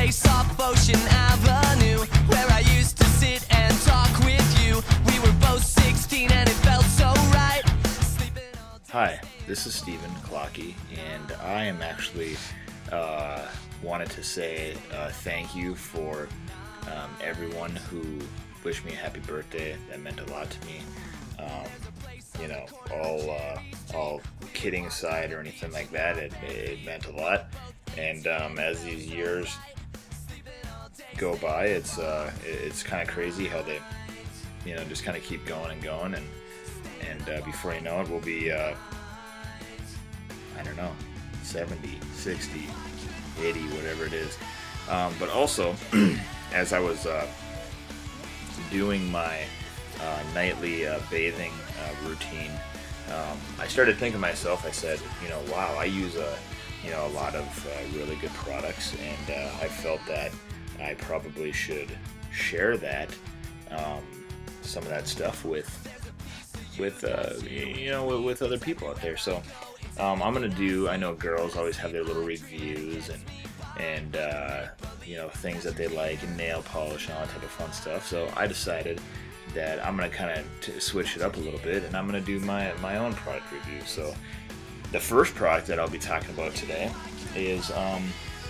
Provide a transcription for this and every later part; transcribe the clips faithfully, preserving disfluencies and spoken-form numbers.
place off Ocean Avenue, where I used to sit and talk with you. We were both sixteen and it felt so right. Hi, this is Stephen Clocky, and I am actually uh, wanted to say uh, thank you for um, everyone who wished me a happy birthday. That meant a lot to me. Um, you know, all uh, all kidding aside or anything like that, it, it meant a lot. And um, as these years go by, it's uh, it's kind of crazy how they, you know, just kind of keep going and going, and and uh, before you know it, we'll be uh, I don't know, seventy, sixty, eighty, whatever it is. Um, but also, as I was uh, doing my uh, nightly uh, bathing uh, routine, um, I started thinking to myself, I said, you know, wow, I use a, you know, a lot of uh, really good products, and uh, I felt that I probably should share that, um, some of that stuff with, with uh, you know, with, with other people out there. So um, I'm gonna do. I know girls always have their little reviews and and uh, you know, things that they like, and nail polish and all that type of fun stuff. So I decided that I'm gonna kind of switch it up a little bit, and I'm gonna do my my own product review. So the first product that I'll be talking about today is um,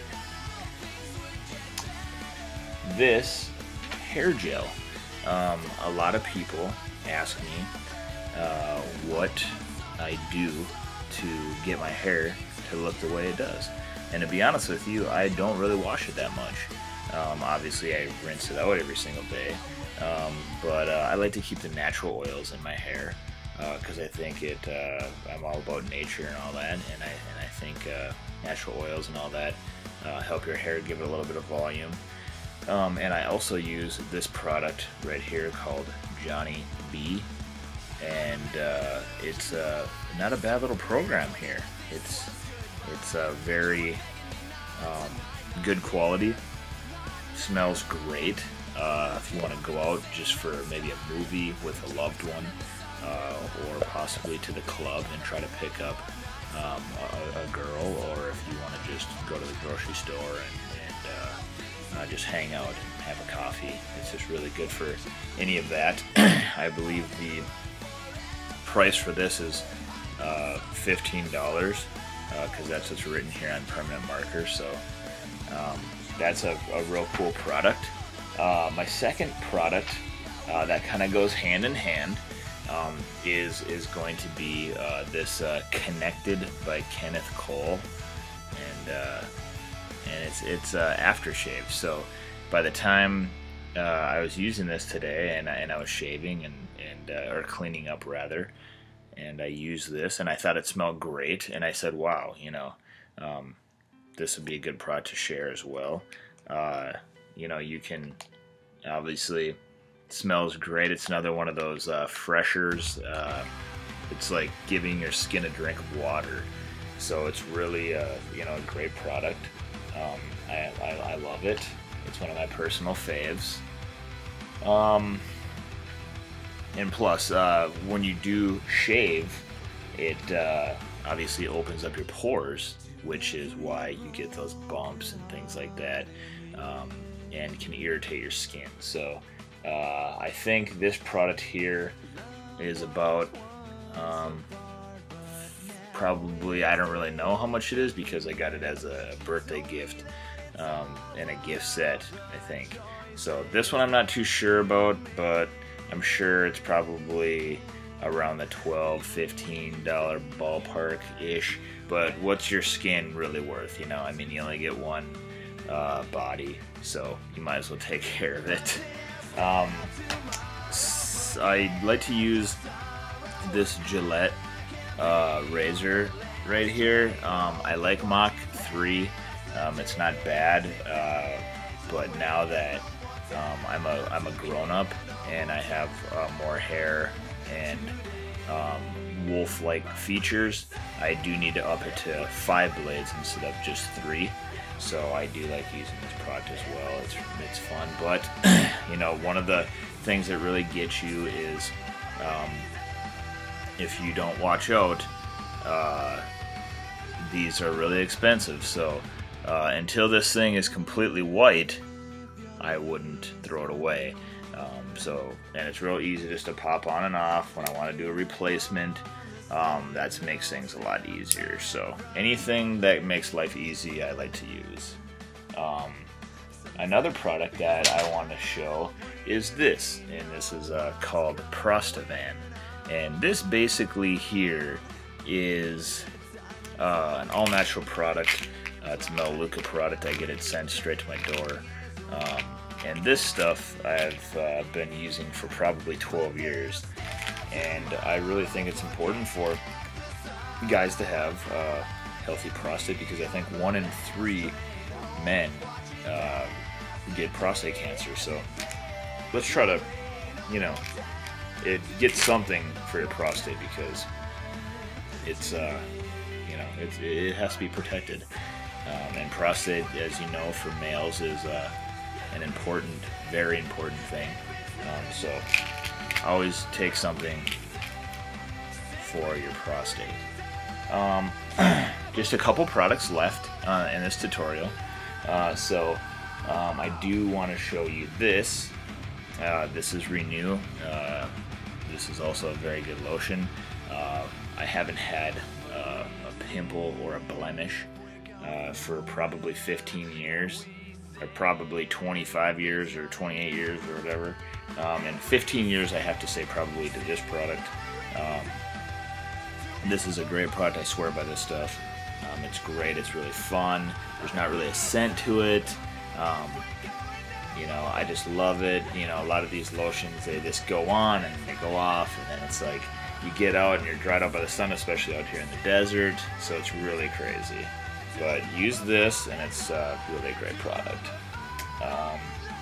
this hair gel. Um, a lot of people ask me uh, what I do to get my hair to look the way it does. And to be honest with you, I don't really wash it that much. Um, obviously, I rinse it out every single day. Um, but uh, I like to keep the natural oils in my hair because uh, I think it. Uh, I'm all about nature and all that, and I and I think uh, natural oils and all that uh, help your hair, give it a little bit of volume. Um, and I also use this product right here called Johnny B, and uh, it's uh, not a bad little program here. It's it's uh, very um, good quality. Smells great. Uh, if you want to go out just for maybe a movie with a loved one, uh, or possibly to the club and try to pick up um, a, a girl, or if you want to just go to the grocery store and, and uh, uh, just hang out and have a coffee. It's just really good for any of that. I believe the price for this is uh, fifteen dollars, because uh, that's what's written here on permanent marker. So um, that's a, a real cool product. Uh, my second product uh, that kind of goes hand in hand um, is is going to be uh, this uh, Connected by Kenneth Cole, and uh, and it's it's uh, aftershave. So by the time uh, I was using this today, and I, and I was shaving and and uh, or cleaning up rather, and I used this, and I thought it smelled great, and I said, wow, you know, um, this would be a good product to share as well. Uh, you know, you can, obviously, it smells great. It's another one of those uh, freshers. Uh, it's like giving your skin a drink of water. So it's really, uh, you know, a great product. Um, I, I, I love it. It's one of my personal faves. Um, and plus, uh, when you do shave, it uh, obviously opens up your pores, which is why you get those bumps and things like that. Um, and can irritate your skin. So uh, I think this product here is about um, probably, I don't really know how much it is because I got it as a birthday gift um, and a gift set, I think. So this one I'm not too sure about, but I'm sure it's probably around the twelve, fifteen dollar ballpark ish. But what's your skin really worth? You know, I mean, you only get one uh, body, so you might as well take care of it. Um, I like to use this Gillette uh, razor right here. Um, I like Mach three. Um, it's not bad, uh, but now that um, I'm a I'm a grown up and I have uh, more hair and um, wolf-like features, I do need to up it to five blades instead of just three. So I do like using this product as well. It's it's fun, but you know, one of the things that really gets you is um, if you don't watch out, uh, these are really expensive. So uh, until this thing is completely white, I wouldn't throw it away. Um, so, and it's real easy just to pop on and off when I want to do a replacement. Um, that makes things a lot easier. So anything that makes life easy, I like to use. Um, another product that I want to show is this, and this is uh, called Prostavan. And this basically here is uh, an all-natural product. Uh, it's a Melaleuca product. I get it sent straight to my door. Um, and this stuff I've uh, been using for probably twelve years. And I really think it's important for guys to have a healthy prostate, because I think one in three men uh, get prostate cancer. So let's try to, you know, it get something for your prostate, because it's, uh, you know, it's, it has to be protected. Um, and prostate, as you know, for males is uh, an important, very important thing. Um, so always take something for your prostate. Um, just a couple products left uh, in this tutorial. Uh, so um, I do want to show you this. Uh, this is Renew. Uh, this is also a very good lotion. Uh, I haven't had uh, a pimple or a blemish uh, for probably fifteen years. Or probably twenty-five years or twenty-eight years or whatever. Um, and fifteen years, I have to say, probably to this product. Um, this is a great product. I swear by this stuff. Um, it's great. It's really fun. There's not really a scent to it. Um, you know, I just love it. You know, a lot of these lotions, they just go on and they go off, and then it's like you get out and you're dried out by the sun, especially out here in the desert. So it's really crazy. But use this, and it's uh, really a great product. Um,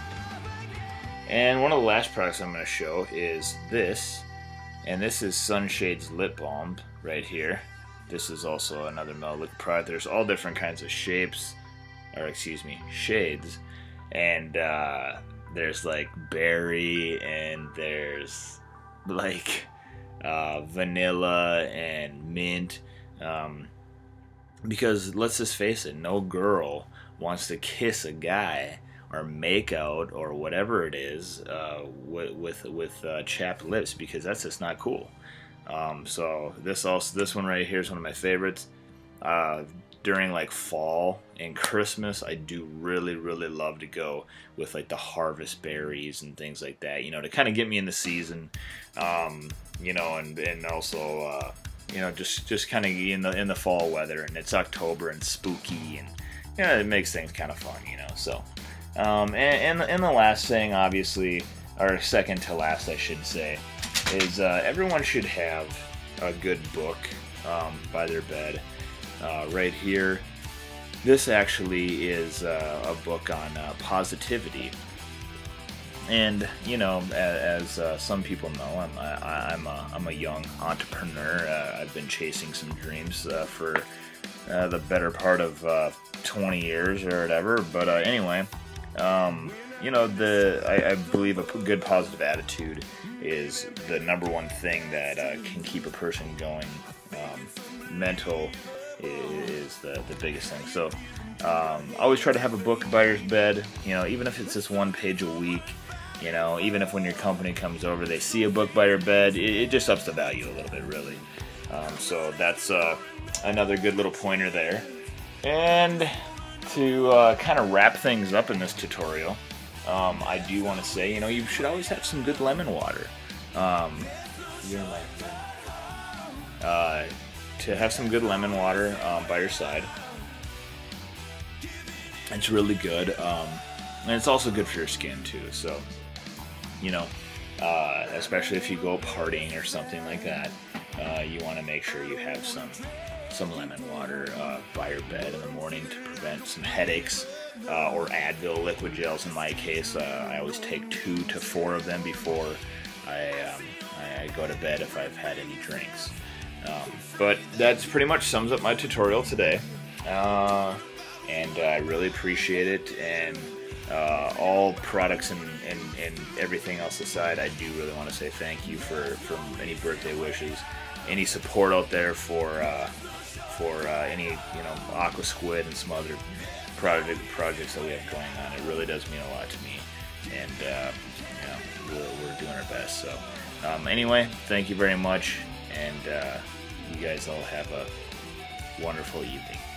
and one of the last products I'm going to show is this, and this is Sunshade's Lip Balm right here. This is also another Melaleuca product. There's all different kinds of shapes, or excuse me, shades, and uh, there's like berry, and there's like uh, vanilla and mint. Um, Because let's just face it, no girl wants to kiss a guy or make out or whatever it is uh, with with, with uh, chapped lips, because that's just not cool. Um, so this also this one right here is one of my favorites. Uh, during like fall and Christmas, I do really really love to go with like the harvest berries and things like that. You know, to kind of get me in the season. Um, you know, and and also. Uh, You know, just just kind of in the in the fall weather, and it's October and spooky, and you know, it makes things kind of fun, you know. So, um, and and the, and the last thing, obviously, or second to last, I should say, is uh, everyone should have a good book um, by their bed. Uh, right here, this actually is uh, a book on uh, positivity. And you know, as, as uh, some people know, I'm I, I'm a, I'm a young entrepreneur. Uh, I've been chasing some dreams uh, for uh, the better part of uh, twenty years or whatever. But uh, anyway, um, you know, the I, I believe a good positive attitude is the number one thing that uh, can keep a person going. Um, mental is the the biggest thing. So um, always try to have a book by your bed. You know, even if it's just one page a week. You know, even if when your company comes over, they see a book by your bed, it, it just ups the value a little bit, really. Um, so that's uh, another good little pointer there. And to uh, kind of wrap things up in this tutorial, um, I do want to say, you know, you should always have some good lemon water. Um, you're like, uh, to have some good lemon water um, by your side. It's really good. Um, and it's also good for your skin, too. So, you know, uh, especially if you go partying or something like that, uh, you want to make sure you have some some lemon water uh, by your bed in the morning to prevent some headaches, uh, or Advil liquid gels in my case. Uh, I always take two to four of them before I, um, I go to bed if I've had any drinks. Um, but that's pretty much sums up my tutorial today. Uh, and I really appreciate it, and Uh, all products and, and, and everything else aside, I do really want to say thank you for, for any birthday wishes, any support out there for uh, for uh, any, you know, Aqua Squid and some other project projects that we have going on. It really does mean a lot to me, and uh, you know, we're, we're doing our best. So um, anyway, thank you very much, and uh, you guys all have a wonderful evening.